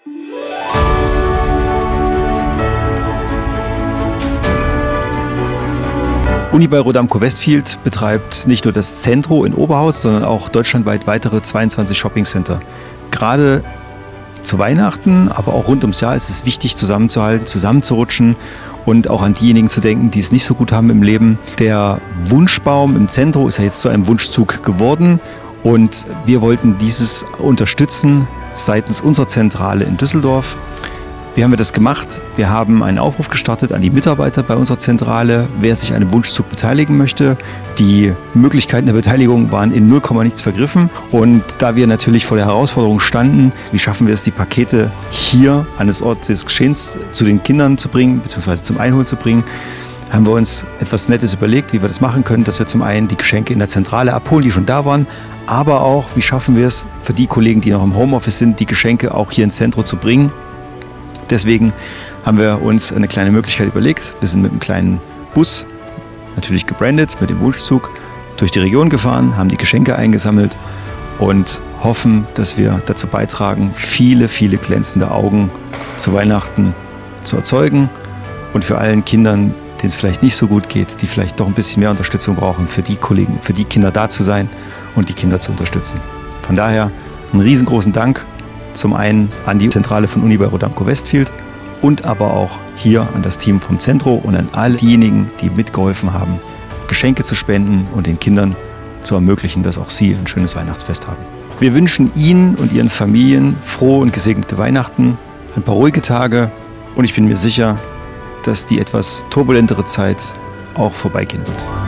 Unibail Rodamco-Westfield betreibt nicht nur das Centro in Oberhaus, sondern auch deutschlandweit weitere 22 Shoppingcenter. Gerade zu Weihnachten, aber auch rund ums Jahr ist es wichtig, zusammenzuhalten, zusammenzurutschen und auch an diejenigen zu denken, die es nicht so gut haben im Leben. Der Wunschbaum im Centro ist ja jetzt zu einem Wunschzug geworden und wir wollten dieses unterstützen seitens unserer Zentrale in Düsseldorf. Wie haben wir das gemacht? Wir haben einen Aufruf gestartet an die Mitarbeiter bei unserer Zentrale, wer sich an einem Wunschzug beteiligen möchte. Die Möglichkeiten der Beteiligung waren in 0, nichts vergriffen. Und da wir natürlich vor der Herausforderung standen, wie schaffen wir es, die Pakete hier an das Ort des Geschehens zu den Kindern zu bringen, beziehungsweise zum Einholen zu bringen, haben wir uns etwas Nettes überlegt, wie wir das machen können, dass wir zum einen die Geschenke in der Zentrale abholen, die schon da waren, aber auch, wie schaffen wir es für die Kollegen, die noch im Homeoffice sind, die Geschenke auch hier ins Zentrum zu bringen. Deswegen haben wir uns eine kleine Möglichkeit überlegt. Wir sind mit einem kleinen Bus, natürlich gebrandet, mit dem Wunschzug, durch die Region gefahren, haben die Geschenke eingesammelt und hoffen, dass wir dazu beitragen, viele, viele glänzende Augen zu Weihnachten zu erzeugen und für allen Kindern, denen es vielleicht nicht so gut geht, die vielleicht doch ein bisschen mehr Unterstützung brauchen, für die Kollegen, für die Kinder da zu sein und die Kinder zu unterstützen. Von daher einen riesengroßen Dank. Zum einen an die Zentrale von Unibail Rodamco-Westfield und aber auch hier an das Team vom Centro und an all diejenigen, die mitgeholfen haben, Geschenke zu spenden und den Kindern zu ermöglichen, dass auch sie ein schönes Weihnachtsfest haben. Wir wünschen Ihnen und Ihren Familien frohe und gesegnete Weihnachten, ein paar ruhige Tage und ich bin mir sicher, dass die etwas turbulentere Zeit auch vorbeigehen wird.